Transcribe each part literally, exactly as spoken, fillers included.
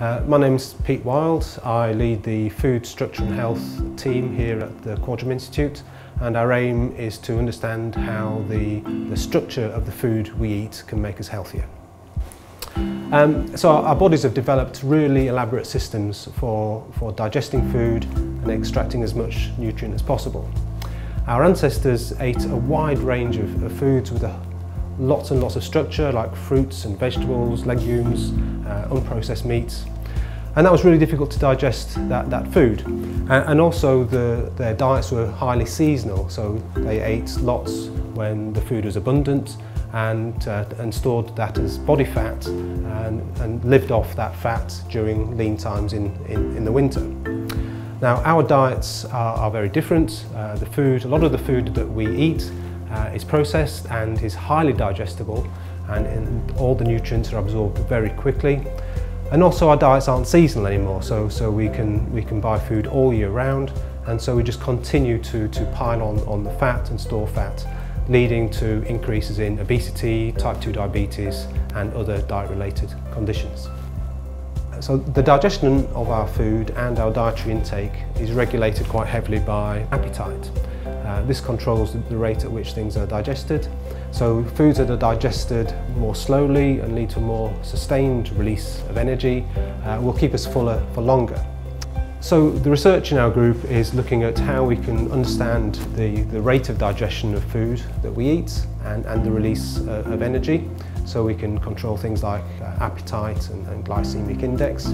Uh, my name's Pete Wilde. I lead the Food Structure and Health team here at the Quadram Institute, and our aim is to understand how the, the structure of the food we eat can make us healthier. Um, so our, our bodies have developed really elaborate systems for, for digesting food and extracting as much nutrient as possible. Our ancestors ate a wide range of, of foods with a lots and lots of structure, like fruits and vegetables, legumes, uh, unprocessed meats. And that was really difficult to digest that, that food. And, and also the, their diets were highly seasonal, so they ate lots when the food was abundant and, uh, and stored that as body fat and, and lived off that fat during lean times in, in, in the winter. Now our diets are, are very different. Uh, the food, a lot of the food that we eat Uh, is processed and is highly digestible, and, and all the nutrients are absorbed very quickly. And also our diets aren't seasonal anymore, so, so we, can, we can buy food all year round, and so we just continue to, to pile on, on the fat and store fat, leading to increases in obesity, type two diabetes and other diet-related conditions. So the digestion of our food and our dietary intake is regulated quite heavily by appetite. Uh, this controls the rate at which things are digested. So foods that are digested more slowly and lead to a more sustained release of energy uh, will keep us fuller for longer. So the research in our group is looking at how we can understand the, the rate of digestion of food that we eat and, and the release uh, of energy, so we can control things like uh, appetite and, and glycemic index.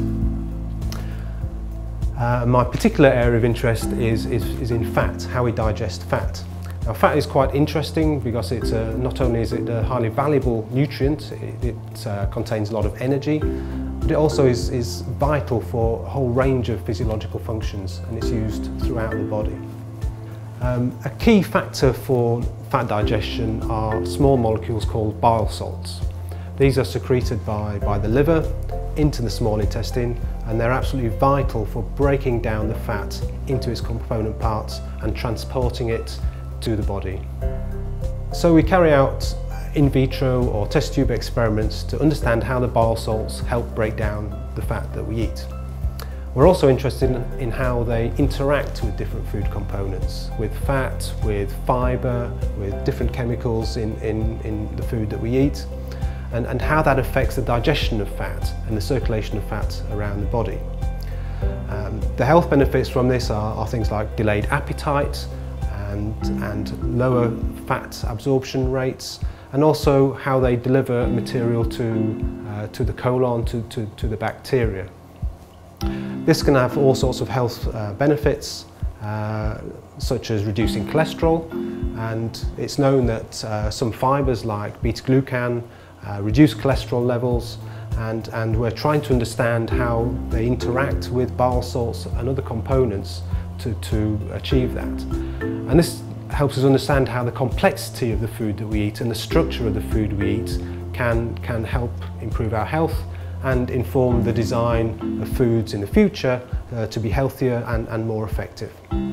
Uh, my particular area of interest is, is, is in fat, how we digest fat. Now fat is quite interesting because it's a, not only is it a highly valuable nutrient, it, it uh, contains a lot of energy, but it also is, is vital for a whole range of physiological functions, and it's used throughout the body. Um, a key factor for fat digestion are small molecules called bile salts. These are secreted by, by the liver into the small intestine, and they're absolutely vital for breaking down the fat into its component parts and transporting it to the body. So we carry out in vitro or test tube experiments to understand how the bile salts help break down the fat that we eat. We're also interested in, in how they interact with different food components, with fat, with fibre, with different chemicals in, in, in the food that we eat, and, and how that affects the digestion of fat and the circulation of fat around the body. Um, the health benefits from this are, are things like delayed appetite and, and lower fat absorption rates, and also how they deliver material to, uh, to the colon, to, to, to the bacteria. This can have all sorts of health uh, benefits, uh, such as reducing cholesterol, and it's known that uh, some fibres like beta-glucan uh, reduce cholesterol levels, and, and we're trying to understand how they interact with bile salts and other components to, to achieve that. And this helps us understand how the complexity of the food that we eat and the structure of the food we eat can, can help improve our health and inform the design of foods in the future uh, to be healthier and, and more effective.